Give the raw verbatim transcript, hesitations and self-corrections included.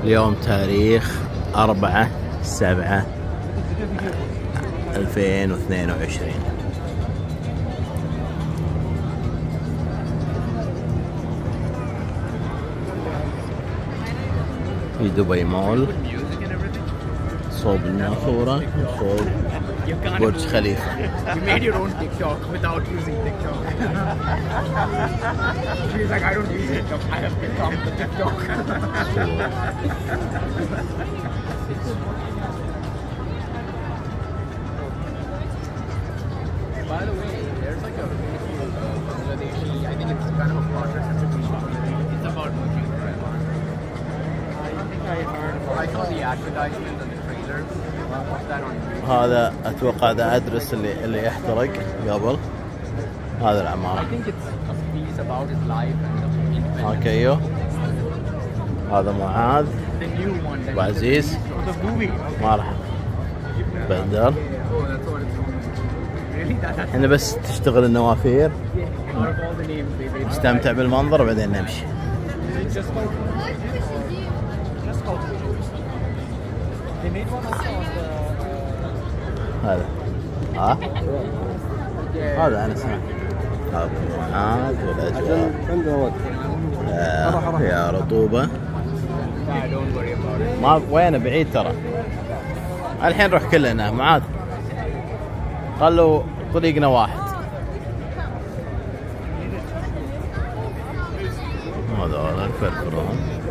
اليوم تاريخ أربعة سبعة ألفين واثنين وعشرين. في دبي مول صوب النافورة صوب برج خليفة. You made your own TikTok without using TikTok. She's like, I don't use TikTok. I have become the TikTok. By the way, there's like a Bangladeshi, I think it's kind of a project. It's about Mujib Rahman. I think I heard. I saw the advertisement and the trailer of that on YouTube. هذا أتوقع هذا أدرس اللي اللي يحترق قبل هذا العمارة. I think it's a piece about his life and the independence. هاكيو هذا معاذ The new one. أبو عزيز The movie. مرحبا بندر. Oh, that's what it's called. Really? That, that's احنا بس تشتغل النوافير out of all the names they made. نستمتع بالمنظر وبعدين نمشي. It's just called. Just called. They made one also on the. هذا ها هذا أنا سمعت هذا معاذ والأجواء آه يا رطوبة. Yeah, don't worry about it. ما وينه بعيد ترى. الحين نروح كلنا معاذ. خلوا طريقنا واحد. هذا الفلفرون.